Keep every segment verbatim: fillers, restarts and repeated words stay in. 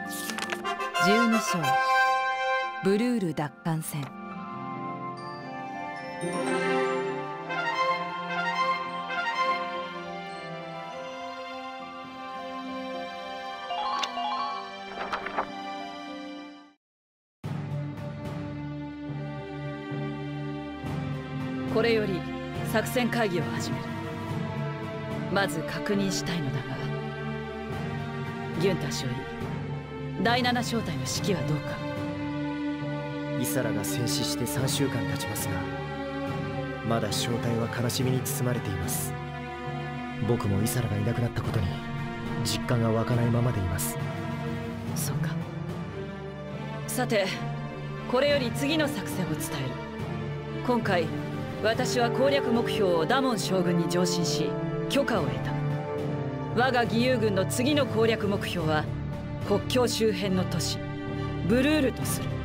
じゅうに章ブルール奪還戦。これより作戦会議を始める。まず確認したいのだが、ギュンター少尉、だいなな小隊の指揮はどうか。 イサラが戦死してさんしゅうかん経ちますが、まだ小隊は悲しみに包まれています。僕もイサラがいなくなったことに実感が湧かないままでいます。 そうか。さて、これより次の作戦を伝える。今回私は攻略目標をダモン将軍に上申し許可を得た。我が義勇軍の次の攻略目標は国境周辺の都市ブルールとする。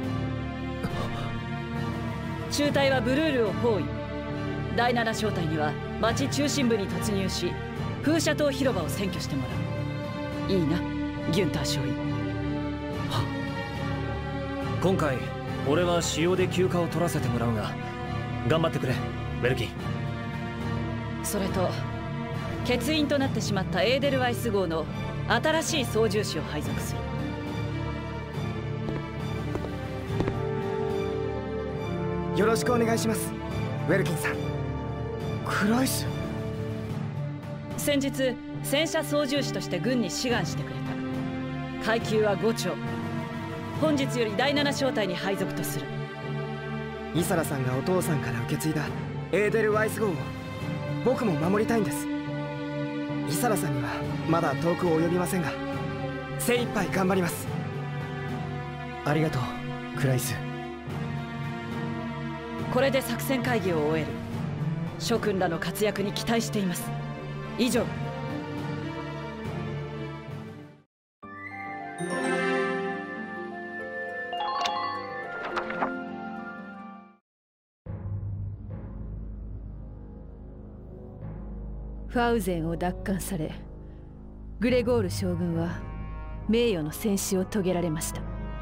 中隊はブルールを包囲。だいなな小隊には町中心部に突入し風車島広場を占拠してもらう。いいな、ギュンター少尉。 はっ。今回俺は使用で休暇を取らせてもらうが頑張ってくれ、ベルキン。 それと欠員となってしまったエーデルワイス号の新しい操縦士を配属する。 よろしくお願いします、ウェルキンさん。クライス。 先日戦車操縦士として軍に志願してくれた。階級はご丁。本日よりだいなな小隊に配属とする。 イサラさんがお父さんから受け継いだエーデルワイス号を僕も守りたいんです。イサラさんにはまだ遠く及びませんが精一杯頑張ります。ありがとう、クライス。 これで作戦会議を終える。諸君らの活躍に期待しています。以上。 ファウゼンを奪還され、グレゴール将軍は名誉の戦死を遂げられました。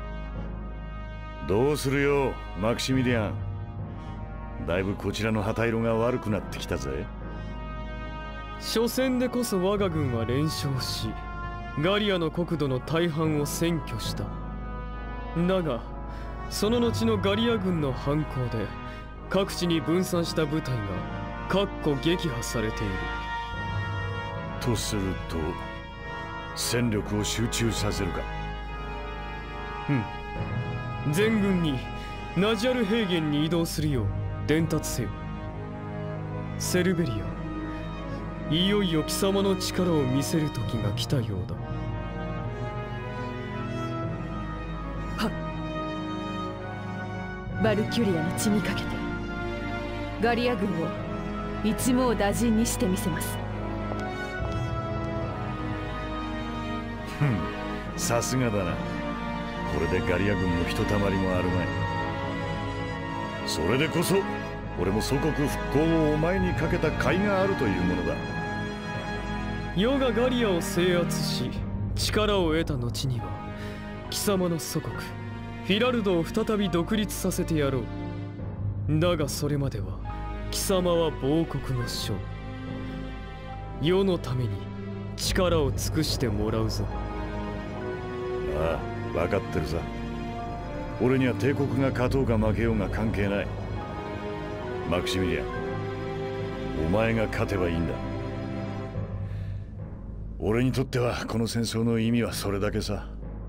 どうするよ、マクシミリアン。だいぶこちらの旗色が悪くなってきたぜ。 初戦でこそ我が軍は連勝し、ガリアの国土の大半を占拠した。だがその後のガリア軍の反攻で各地に分散した部隊がかっこ撃破されている。 とすると戦力を集中させるか。 うん。全軍にナジャル平原に移動するよう伝達せよ。セルベリア、いよいよ貴様の力を見せる時が来たようだ。 はっ。バルキュリアの血にかけてガリア軍を一網打尽にしてみせます。 ふん、さすがだな。これでガリア軍のひとたまりもあるまい。それでこそ俺も祖国復興をお前にかけた甲斐があるというものだ。 余がガリアを制圧し力を得た後には貴様の祖国フィラルドを再び独立させてやろう。だがそれまでは貴様は亡国の将。世のために力を尽くしてもらうぞ。 ああ、分かってるさ。俺には帝国が勝とうが負けようが関係ない。マクシミリアン、お前が勝てばいいんだ。俺にとってはこの戦争の意味はそれだけさ。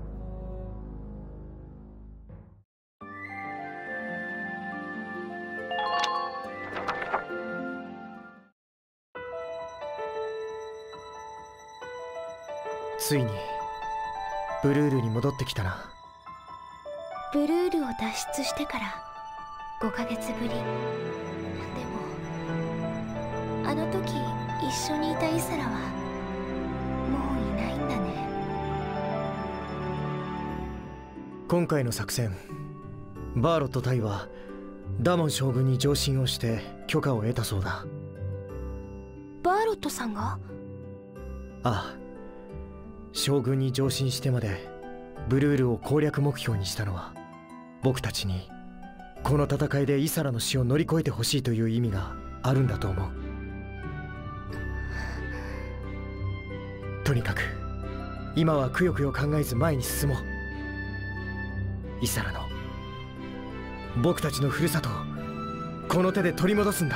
ついにブルールに戻ってきたな。 ブルールを脱出してからごかげつぶり。でもあの時一緒にいたイサラはもういないんだね。 今回の作戦、バーロット隊はダモン将軍に上申をして許可を得たそうだ。 バーロットさんが？ ああ、将軍に上申してまでブルールを攻略目標にしたのは、僕たちにこの戦いでイサラの死を乗り越えてほしいという意味があるんだと思う。とにかく今はくよくよ考えず前に進もう。イサラの、僕たちのふるさとをこの手で取り戻すんだ。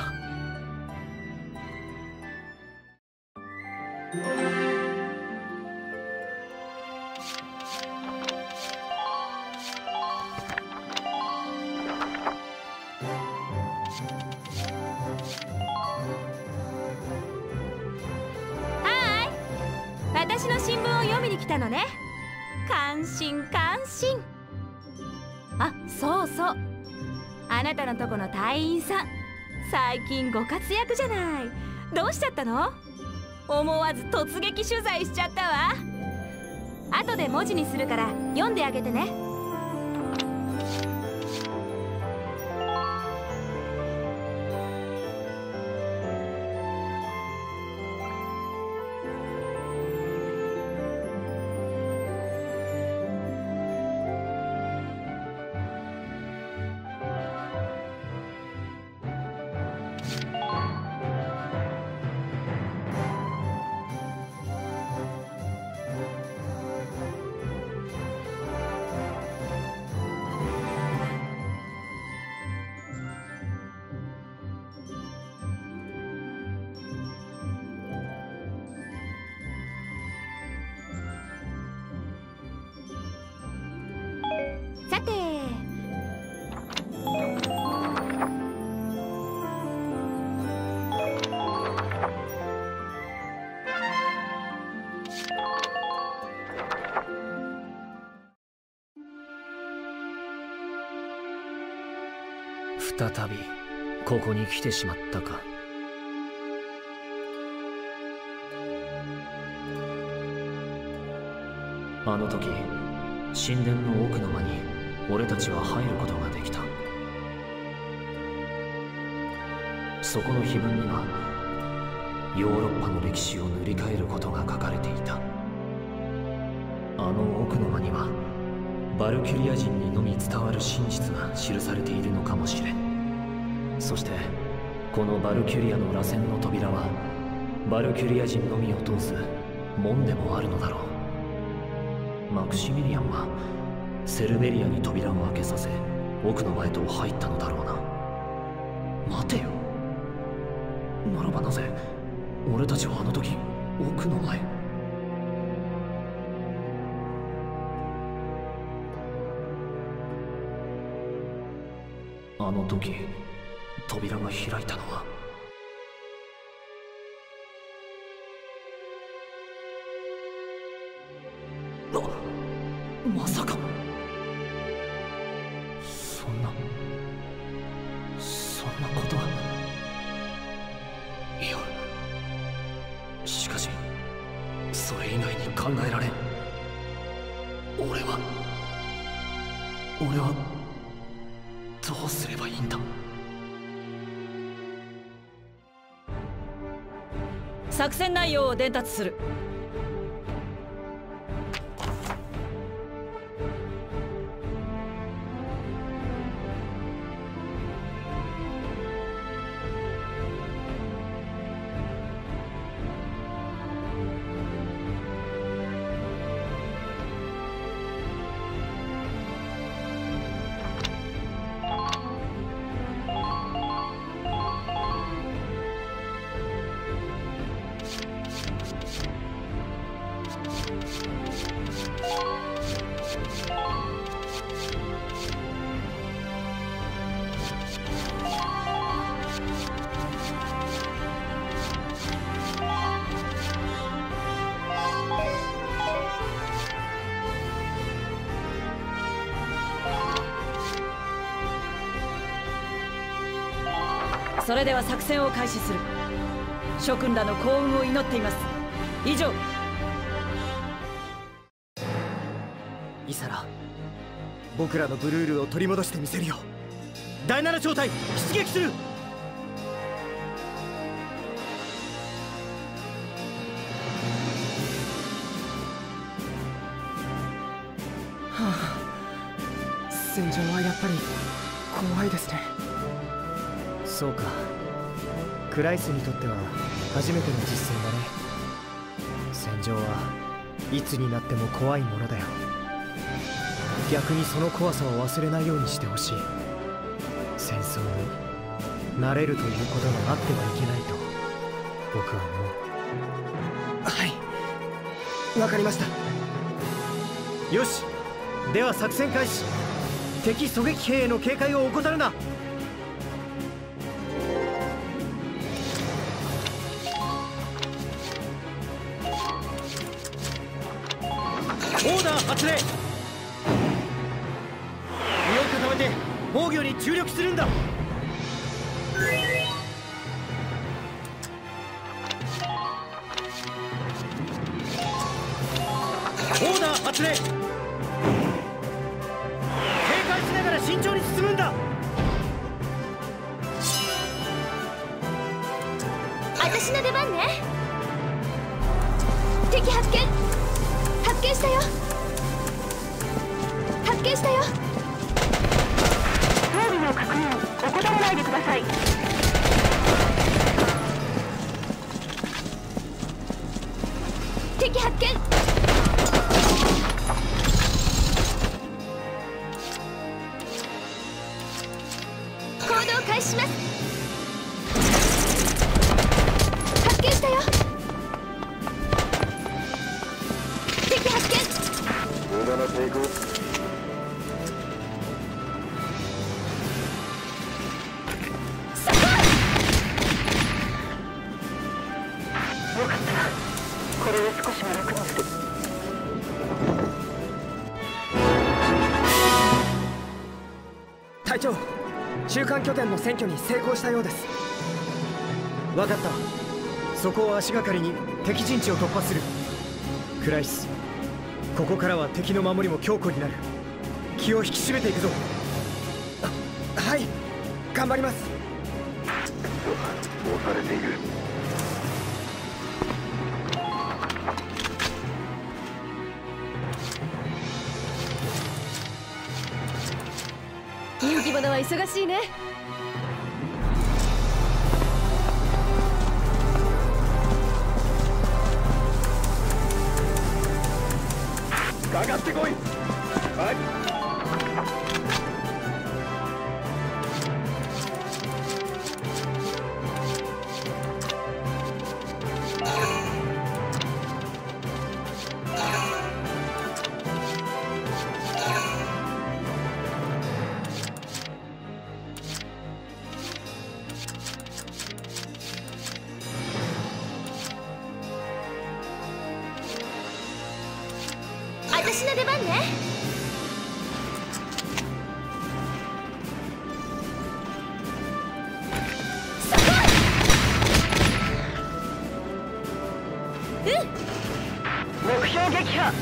私の新聞を読みに来たのね。感心感心。あ、そうそう、あなたのとこの隊員さん、最近ご活躍じゃない。どうしちゃったの？思わず突撃取材しちゃったわ。後で文字にするから読んであげてね。さて、 再びここに来てしまったか。あの時神殿の奥の間に俺たちは入ることができた。そこの碑文にはヨーロッパの歴史を塗り替えることが書かれていた。あの奥の間にはバルキュリア人にのみ伝わる真実が記されているのかもしれん。そしてこのバルキュリアの螺旋の扉はバルキュリア人のみを通す門でもあるのだろう。マクシミリアンはセルベリアに扉を開けさせ奥の間へと入ったのだろうな。待てよ、ならばなぜ俺たちはあの時奥の間へ。あの時扉が開いたのはあ、まさかそんなそんなことは。いや、しかしそれ以外に考えられん。俺は俺はどうすればいいんだ。 作戦内容を伝達する。それでは作戦を開始する。諸君らの幸運を祈っています。以上。 イサラ、僕らのブルールを取り戻してみせるよ。だいなな小隊出撃する。 あ、戦場はやっぱり怖いですね。そうか、クライスにとっては初めての実戦だね。戦場はいつになっても怖いものだよ。逆にその怖さを忘れないようにしてほしい。戦争に慣れるということがあってはいけないと僕は思う。はい、わかりました。よし、では作戦開始。敵狙撃兵への警戒を怠るな。オーダー発令。身を固めて防御に注力するんだ。オーダー発令。警戒しながら慎重に進むんだ。 私の出番ね。敵発見。発見したよ。発見したよ。装備の確認怠らないでください。敵発見。行動開始します。発見したよ。敵発見。無駄な抵抗。そこ。よかった。これで少しは楽にする。 隊長、中間拠点の占拠に成功したようです。分かった。そこを足がかりに敵陣地を突破する。クライス、ここからは敵の守りも強固になる。気を引き締めていくぞ。はい、頑張ります。押されている。 人気者は忙しいね。 かかってこい。はい。 私の出番ね。そこ。うん。目標撃破。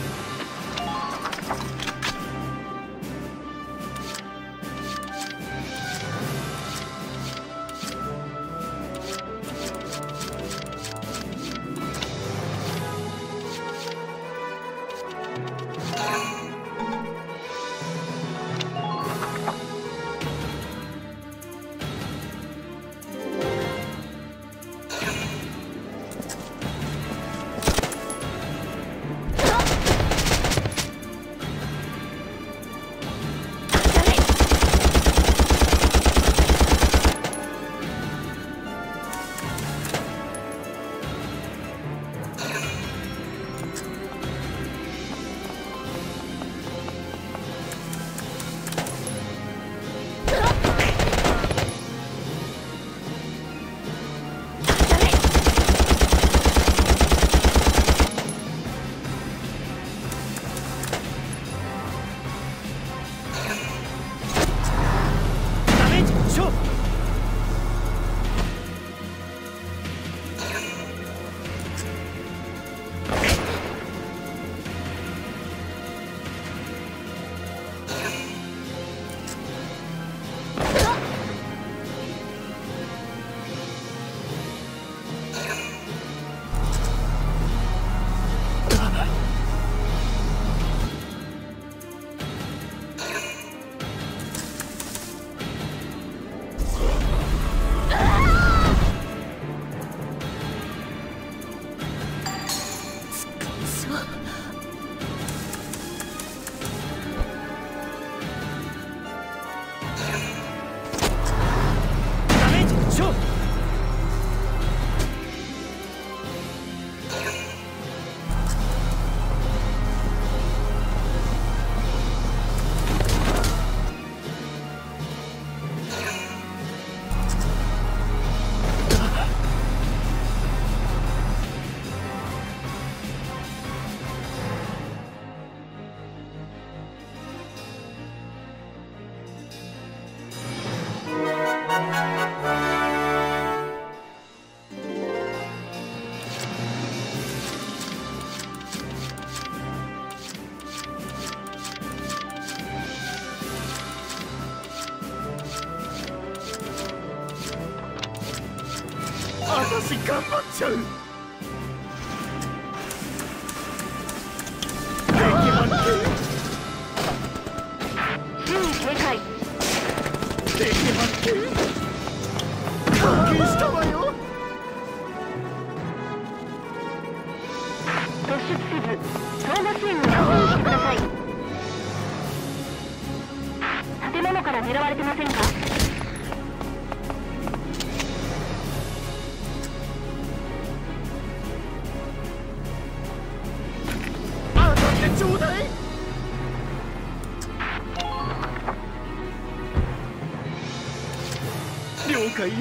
私頑張っちゃう。敵発見。 周囲警戒。 敵発見。関係したわよ。 突出せず相馬水に確認してください。建物から狙われてませんか？ 当たってちょうだい。了解よ。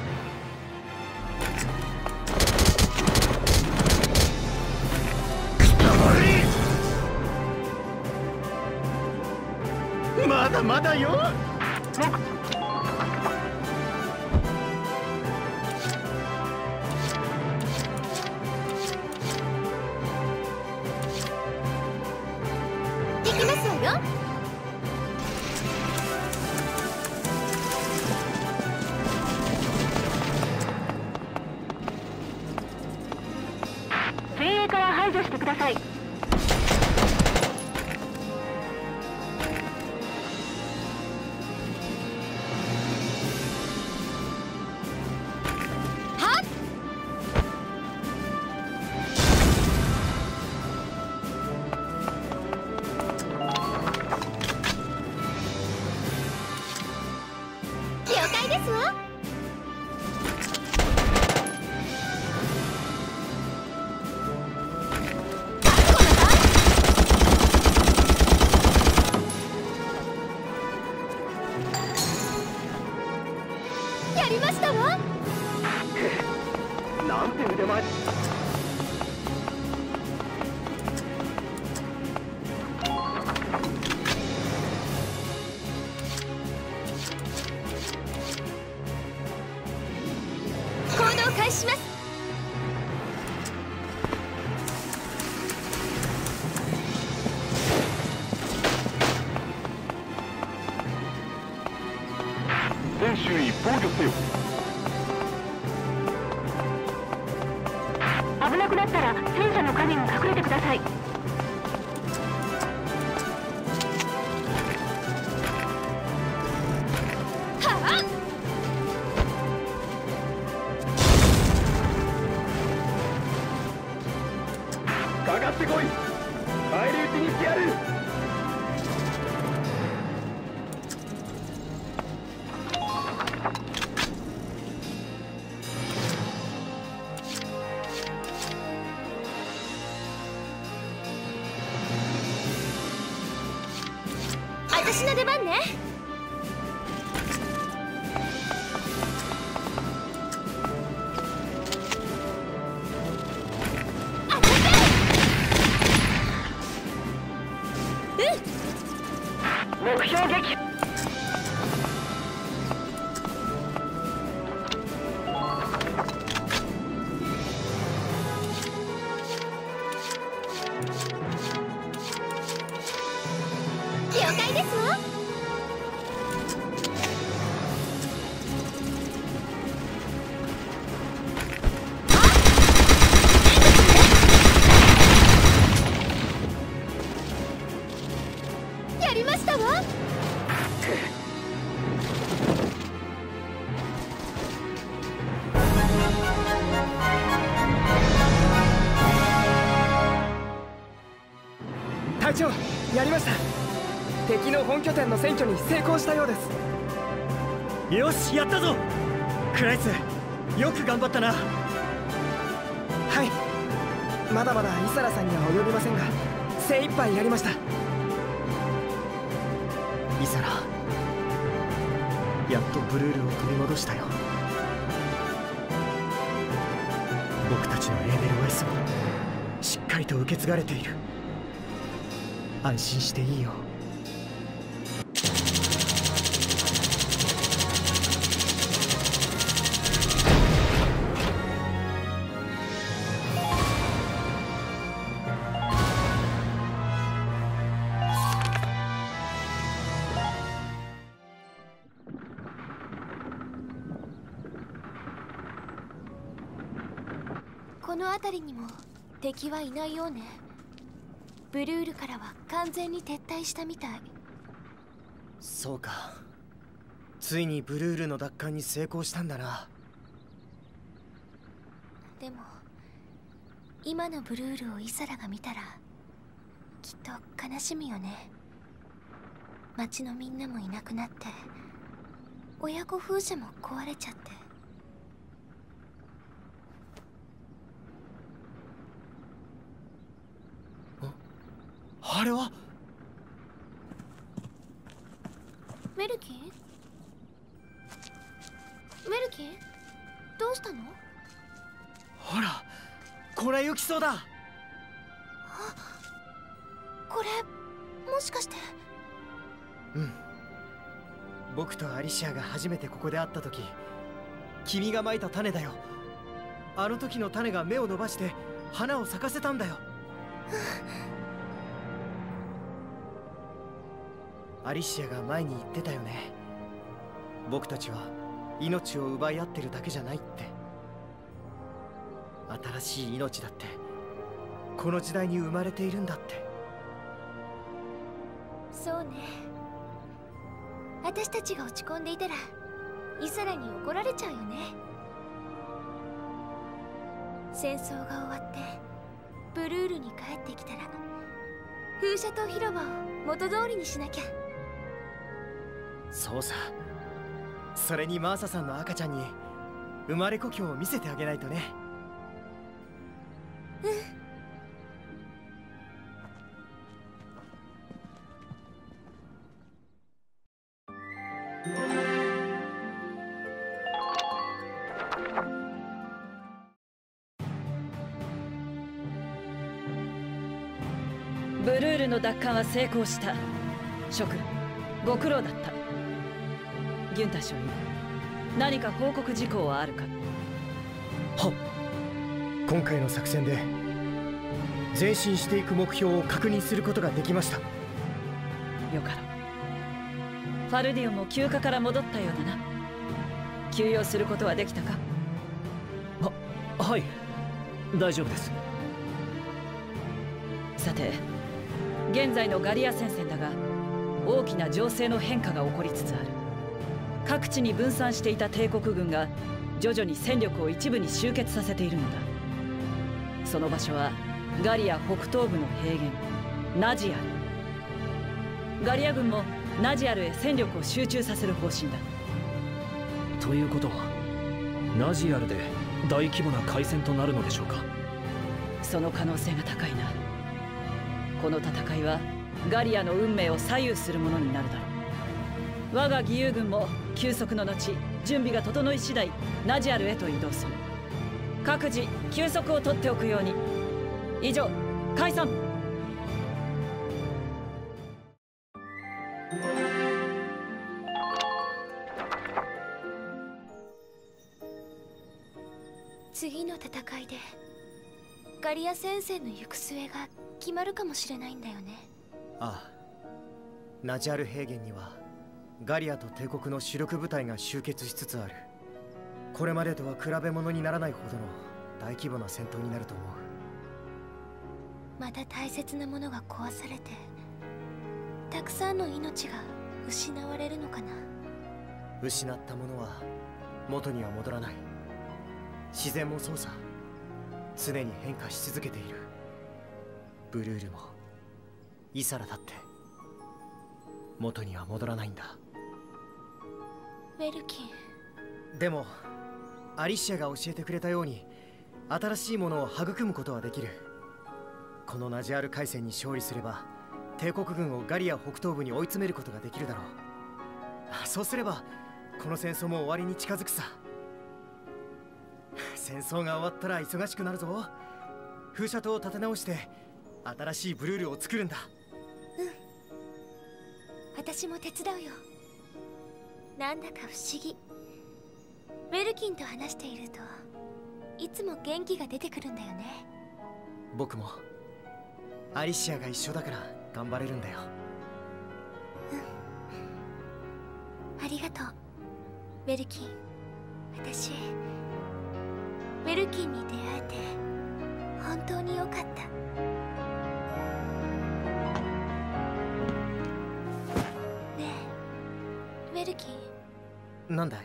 まだまだよ。 できますわよ。 前衛から排除してください。 やりましたわ。 なんて腕前。 行動開始します。 全周囲防御せよ。 危なくなったら戦車の陰に隠れてください。 はあ、かかってこい。返り討ちにしてやる。 私の出番ね。当たって。 目標撃。 了解ですわ。やりましたわ。 隊長、やりました。敵の本拠点の占拠に成功したようです。よし、やったぞ。クライス、よく頑張ったな。はい、まだまだイサラさんには及びませんが精一杯やりました。イサラ、やっとブルールを取り戻したよ。僕たちのエーデルワイスもしっかりと受け継がれている。安心していいよ。 この辺りにも敵はいないようね。ブルールからは完全に撤退したみたい。 そうか、ついにブルールの奪還に成功したんだな。 でも今のブルールをイサラが見たらきっと悲しむよね。町のみんなもいなくなって、親子風車も壊れちゃって。 あれはメルキン？メルキン？どうしたの？ ほら、これ行きそうだ。あ、 これもしかして。 うん、僕とアリシアが初めてここで会った時、君がまいた種だよ。あの時の種が芽を伸ばして花を咲かせたんだよ。アリシアが前に言ってたよね。僕たちは命を奪い合ってるだけじゃないって。新しい命だってこの時代に生まれているんだって。 そうね。私たちが落ち込んでいたらイサラに怒られちゃうよね。戦争が終わってブルールに帰ってきたら風車と広場を元通りにしなきゃ。 そうさ。それにマーサさんの赤ちゃんに生まれ故郷を見せてあげないとね。 うん。 ブルールの奪還は成功した。諸君、ご苦労だった。ギュンタ少尉、何か報告事項はあるか？ はっ。今回の作戦で前進していく目標を確認することができました。 よかろう。ファルディオンも休暇から戻ったようだな。休養することはできたか？ は、はい、大丈夫です。 さて、現在のガリア戦線だが、大きな情勢の変化が起こりつつある。各地に分散していた帝国軍が徐々に戦力を一部に集結させているのだ。その場所はガリア北東部の平原ナジアル。ガリア軍もナジアルへ戦力を集中させる方針だ。 ということはナジアルで大規模な海戦となるのでしょうか？ その可能性が高いな。この戦いはガリアの運命を左右するものになるだろう。我が義勇軍も休息の後、準備が整い次第ナジアルへと移動する。各自休息を取っておくように。以上、解散。 次の戦いでガリア戦線の行く末が決まるかもしれないんだよね。 ああ、ナジアル平原にはガリアと帝国の主力部隊が集結しつつある。これまでとは比べ物にならないほどの大規模な戦闘になると思う。 また大切なものが壊されて、たくさんの命が失われるのかな。 失ったものは元には戻らない。自然もそうさ。常に変化し続けている。ブルールもイサラだって元には戻らないんだ。 ウェルキン。でもアリシアが教えてくれたように新しいものを育むことはできる。このナジアル海戦に勝利すれば帝国軍をガリア北東部に追い詰めることができるだろう。そうすればこの戦争も終わりに近づくさ。戦争が終わったら忙しくなるぞ。風車塔を立て直して新しいブルールを作るんだ。 うん、私も手伝うよ。なんだか不思議。ウェルキンと話しているといつも元気が出てくるんだよね。 僕もアリシアが一緒だから頑張れるんだよ。 うん、ありがとうウェルキン。私ウェルキンに出会えて本当によかった。ねえ、ウェルキン。 なんだい？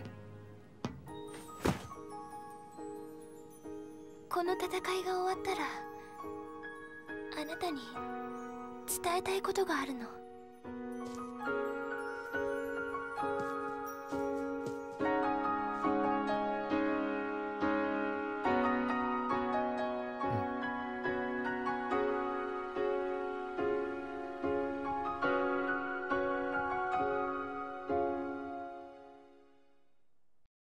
この戦いが終わったらあなたに伝えたいことがあるの。